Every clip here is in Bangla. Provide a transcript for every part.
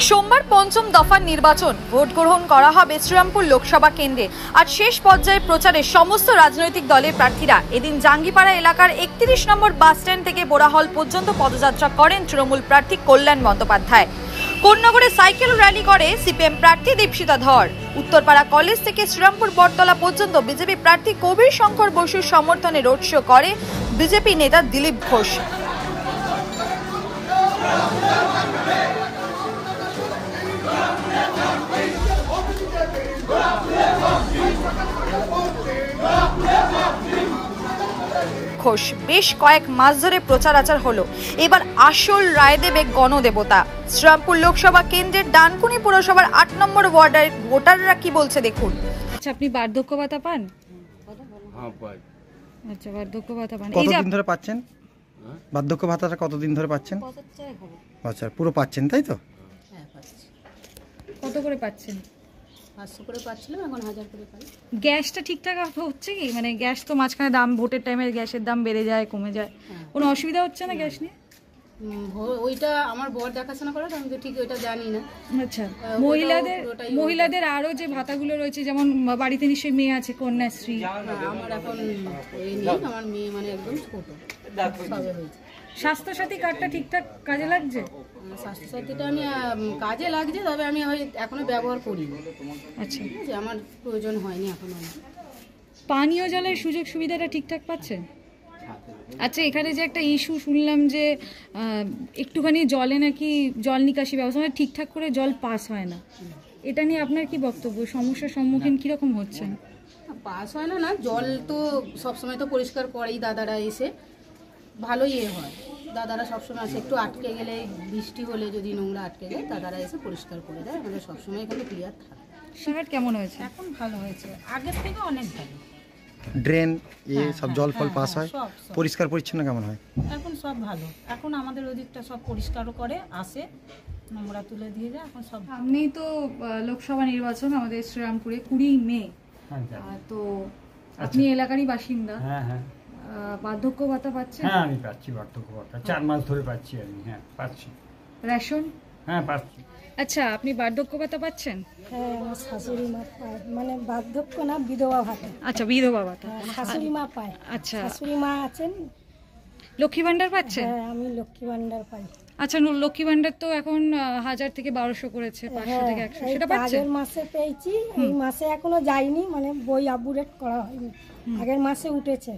সোমবার পঞ্চম দফার নির্বাচন ভোট গ্রহণ করা হবে শ্রীরামপুর লোকসভা কেন্দ্রে। আর শেষ পর্যায়ে প্রচারে সমস্ত রাজনৈতিক দলের প্রার্থীরা এদিন জাঙ্গিপাড়া এলাকার 31 নম্বর বাস স্ট্যান্ড থেকে বোরাহল পর্যন্ত পদযাত্রা করেন তৃণমূল প্রার্থী কল্যাণ বন্দ্যোপাধ্যায়। কোন্নগরে সাইকেল র্যালি করে সিপিএম প্রার্থী দীপশিতা ধর। উত্তরপাড়া কলেজ থেকে শ্রীরামপুর বটতলা পর্যন্ত বিজেপি প্রার্থী কবির শঙ্কর বসুর সমর্থনে রোড শো করে বিজেপি নেতা দিলীপ ঘোষ। বেশ কয়েক মাস ধরে প্রচার আচার হলো, এবার আসল রায় দেবে গণদেবতা। শ্রীরামপুর লোকসভা কেন্দ্রের ডানকুনি পুরসভার 8 নম্বর ওয়ার্ডের ভোটাররা কি বলছে দেখুন। আচ্ছা, আপনি বার্ধক্য ভাতা পান? হ্যাঁ পাই। আচ্ছা, বার্ধক্য ভাতা পান। কতদিন ধরে পাচ্ছেন? বার্ধক্য ভাতাটা কতদিন ধরে পাচ্ছেন? আচ্ছা, পুরো পাচ্ছেন তাই তো? হ্যাঁ পাচ্ছি। কত করে পাচ্ছেন? 500 করে পাচ্ছিলাম, এখন 1000 করে পাই। গ্যাসটা ঠিকঠাক হচ্ছে কি? মানে গ্যাস তো মাঝখানে দাম, ভোটের টাইমে গ্যাসের দাম বেড়ে যায় কমে যায়, কোনো অসুবিধা হচ্ছে না গ্যাস নিয়ে? ওইটা আমার বর দেখাশোনা করে, আমি তো ঠিক ওইটা জানি না। আচ্ছা, মহিলাদের আরো যে ভাতাগুলো রয়েছে, যেমন বাড়িতে নিশ্চয়ই মেয়ে আছে, কন্যাশ্রী। আমার এখন ওই নেই, আমার মেয়ে মানে একদম ছোট সবে হয়েছে। স্বাস্থ্যসাথী কার্ডটা ঠিকঠাক কাজে লাগছে? স্বাস্থ্যসাথীটা আমি কাজে লাগছে, তবে আমি এখনো ব্যবহার করিনি। আচ্ছা, আমার প্রয়োজন হয়নি এখনো। পানীয় জলের সুযোগ সুবিধাটা ঠিকঠাক পাচ্ছেন? আচ্ছা, এখানে যে একটা ইস্যু শুনলাম যে একটুখানি জলে নাকি জল নিকাশি ব্যবস্থা মানে ঠিকঠাক করে জল পাস হয় না, এটা নিয়ে আপনার কি বক্তব্য? সমস্যার সম্মুখীন কিরকম হচ্ছেন? পাস হয় না, না জল তো সবসময় তো পরিষ্কার করেই দাদারা এসে, ভালোই হয়। দাদারা সবসময় আসে, একটু আটকে গেলে, বৃষ্টি হলে যদি নোংরা আটকে যায় দাদারা এসে পরিষ্কার করে দেয়, আমাদের সবসময় এখানে ক্লিয়ার থাকে। সেটা কেমন হয়েছে? এখন ভালো হয়েছে, আগের থেকে অনেক ভালো। ড্রেন সব জল ফল পাস হয়, পরিষ্কার পরিচ্ছন্ন কেমন হয়? এখন সব ভালো, এখন আমাদের ওদিকটা সব পরিষ্কারও করে, আসে নোংরা তুলে দিয়ে যায়, এখন সব। সামনেই তো লোকসভা নির্বাচন আমাদের শ্রীরামপুরে 20 মে, তো আপনি এলাকারই বাসিন্দা। হ্যাঁ হ্যাঁ, বার্ধক্য ভাতা পাচ্ছেন? হ্যাঁ আমি পাচ্ছি বার্ধক্য ভাতা, 4 মাস ধরে পাচ্ছি আমি। হ্যাঁ পাচ্ছি। রেশন? হ্যাঁ পাচ্ছি। আচ্ছা, আপনি বার্ধক্য ভাতা পাচ্ছেন? হ্যাঁ, আমার শাশুড়ি মা পায়, মানে বার্ধক্য না, বিধবা ভাতা। আচ্ছা, বিধবা ভাতা শাশুড়ি মা পায়। আচ্ছা, শাশুড়ি মা আছেন। লক্ষ্মী ভান্ডার পাচ্ছেন? হ্যাঁ, আমি লক্ষ্মী ভান্ডার পাই। আচ্ছা, লক্ষ্মী ভান্ডার তো এখন 1000 থেকে 1200 করেছে, 500 থেকে 100, সেটা পাচ্ছেন? আগের মাসে পেয়েছি, এই মাসে এখনো যায়নি, মানে বই আপডেট করা হয়নি, আগের মাসে উঠেছে।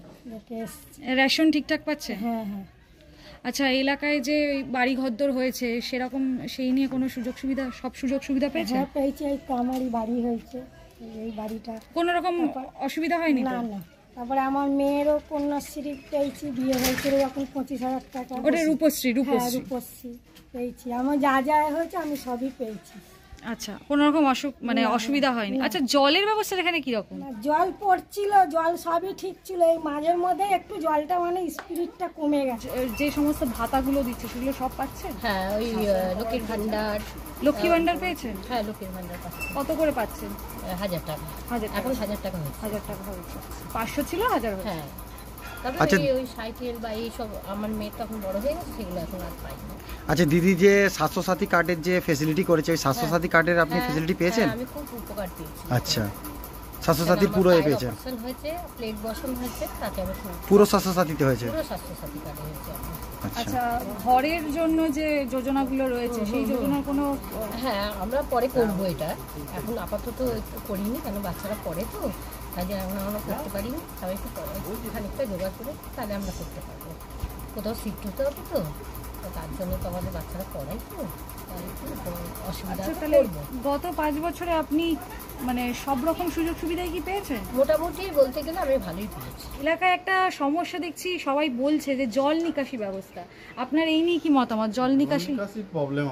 রেশন ঠিকঠাক পাচ্ছে? হ্যাঁ হ্যাঁ। আচ্ছা, এলাকায় যে বাড়ি ঘরদোর হয়েছে সেরকম, সেই নিয়ে কোনো সুযোগ সুবিধা, সব সুযোগ সুবিধা পেয়েছে? হ্যাঁ পেয়েছি, এই তো আমারই বাড়ি হয়েছে, এই বাড়িটা কোনো রকম অসুবিধা হয়নি? না না। তারপরে আমার মেয়েরও কন্যাশ্রী পেয়েছি, বিয়ে হয়েছে এখন 25,000 টাকা। ওটা রূপশ্রী? রূপশ্রী পেয়েছি, আমার যা যা হয়েছে আমি সবই পেয়েছি। আচ্ছা, কোনো রকম মানে অসুবিধা হয়নি? আচ্ছা, জলের ব্যবস্থা এখানে কিরকম? জল পড়ছিল, জল সবই ঠিক ছিল, এই মাঝের মধ্যে একটু জলটা মানে স্পিরিটটা কমে গেছে। যে সমস্ত ভাতাগুলো দিচ্ছে সেগুলো সব পাচ্ছেন? হ্যাঁ, ওই লক্ষ্মীর ভান্ডার। লক্ষ্মী ভান্ডার পেয়েছেন? হ্যাঁ, লক্ষ্মীর ভান্ডার পাচ্ছি। কত করে পাচ্ছেন? 1000 টাকা। এখন 1000 টাকা হয়েছে। 1000 টাকা হয়েছে, 500 ছিল 1000 হয়েছে। হ্যাঁ, তারপরে ওই সাইকেল বা এই সব আমার মেয়ে তখন বড় হয়ে গেছে, সেগুলো এখন আর পাই না। আচ্ছা দিদি, যে স্বাস্থ্যসাথী কার্ডের যে ফ্যাসিলিটি করেছে, ওই স্বাস্থ্যসাথী কার্ডের আপনি ফ্যাসিলিটি পেয়েছেন? আমি খুব উপকার পেয়েছি। আচ্ছা, স্বাস্থ্যসাথীর পুরো পেয়েছেন? হয়েছে, প্লেট বসানো হয়েছে, তাতে আমি পুরো স্বাস্থ্যসাথীতে হয়েছে? পুরো স্বাস্থ্যসাথী কার্ডে হয়েছে। আচ্ছা, ঘরের জন্য যে যোজনাগুলো রয়েছে সেই যোজনার কোনো? হ্যাঁ, আমরা পরে করবো এটা, এখন আপাতত একটু করিনি, কেন বাচ্চারা পড়ে তো, কাজে এখন আমরা করতে পারিনি। সবাই একটু খানিকটা জোগাড় করে তাহলে আমরা করতে পারবো। কোথাও শিফট হতে হবে তো, তার জন্য তো আমাদের বাচ্চারা পড়াই তো, তাই অসুবিধা। তাহলে গত 5 বছরে আপনি মানে সব রকম সুযোগ সুবিধাই কি পেয়েছেন? মোটামুটি বলতে গেলে আমি ভালোই পেয়েছি। এলাকায় একটা সমস্যা দেখছি, সবাই বলছে যে জল নিকাশি ব্যবস্থা, আপনার এই নিয়ে কি মতামত? জল নিকাশি প্রবলেম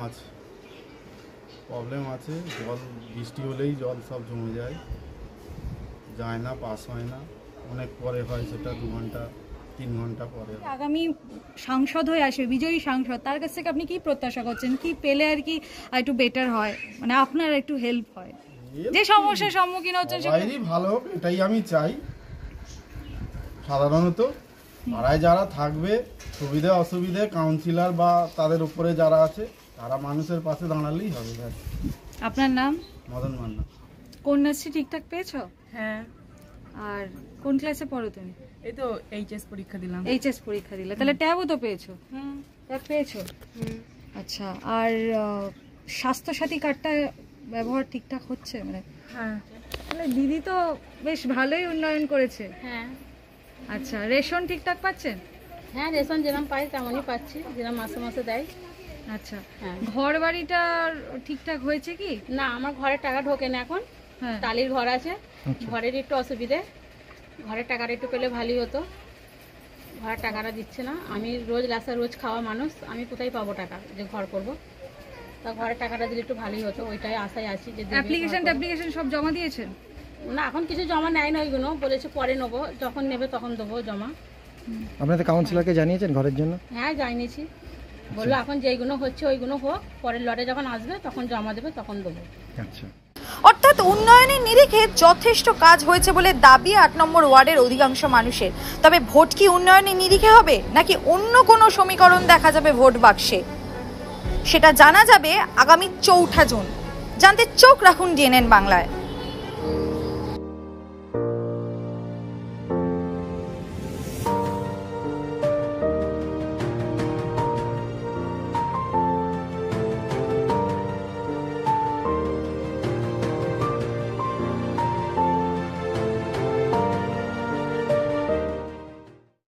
আছে, জল বৃষ্টি হলেই জল সব জমে যায়, না পাস হয় না, অনেক পরে হয়, সেটা 2 ঘন্টা 3 ঘন্টা পরে। আগামী সাংসদ হয়ে আসবে, বিজয়ী সাংসদ, তার কাছ থেকে আপনি কি প্রত্যাশা করছেন? কি পেলে আর কি একটু বেটার হয়, মানে আপনার একটু হেল্প হয়? যে সমস্যার সম্মুখীন হচ্ছেন সবারই ভালো হোক, এটাই আমি চাই। সাধারণত পাড়ায় যারা থাকবে, সুবিধা অসুবিধে কাউন্সিলর বা তাদের উপরে যারা আছে তারা মানুষের পাশে দাঁড়ালেই হবে। ব্যাস। আপনার নাম? মদন মান্না। কন্যাশ্রী ঠিকঠাক পেয়েছো? হ্যাঁ, আর কোন ক্লাসে পড়ো তুমি? এই তো এইচএস পরীক্ষা দিলাম। এইচএস পরীক্ষা দিলে, তাহলে ট্যাবও তো পেয়েছো? ট্যাব পেয়েছো? আচ্ছা, আর স্বাস্থ্যসাথী কার্ডটা ব্যবহার ঠিকঠাক হচ্ছে? মানে হ্যাঁ তাহলে দিদি তো বেশ ভালোই উন্নয়ন করেছে। হ্যাঁ আচ্ছা, রেশন ঠিকঠাক পাচ্ছেন? হ্যাঁ, রেশন যেরকম পাই তেমনই পাচ্ছি, যেরকম মাসে মাসে দেয়। আচ্ছা, হ্যাঁ। ঘর বাড়িটা ঠিকঠাক হয়েছে কি? না, আমার ঘরে টাকা ঢোকে না এখন। হ্যাঁ, টালির ঘর আছে, ঘরের একটু অসুবিধে, ঘরের টাকাটা একটু পেলে ভালোই হতো। ঘরের টাকাটা দিচ্ছে না। আমি রোজ রাস্তা রোজ খাওয়া মানুষ, আমি কোথায় পাবো টাকা যে ঘর করব? তা ঘরের টাকাটা দিলে একটু ভালোই হতো, ওইটাই আশায় আছি যে দেবে, অ্যাপ্লিকেশন ঘর করব। ট্যাপ্লিকেশন সব জমা দিয়েছেন? না, এখন কিছু জমা নেয় না, ওইগুলো বলেছে পরে নেবো, যখন নেবে তখন দেবো জমা। আপনাদের কাউন্সিলরকে জানিয়েছেন ঘরের জন্য? হ্যাঁ, জানিয়েছি। বললো এখন যেইগুলো হচ্ছে ওইগুলো হোক, পরের লটে যখন আসবে তখন জমা দেবে, তখন দেবো। আচ্ছা। অর্থাৎ উন্নয়নের নিরিখে যথেষ্ট কাজ হয়েছে বলে দাবি 8 নম্বর ওয়ার্ডের অধিকাংশ মানুষের। তবে ভোট কি উন্নয়নের নিরিখে হবে নাকি অন্য কোনো সমীকরণ দেখা যাবে ভোট বাক্সে, সেটা জানা যাবে আগামী 4 জুন। জানতে চোখ রাখুন ডিএনএন বাংলায়।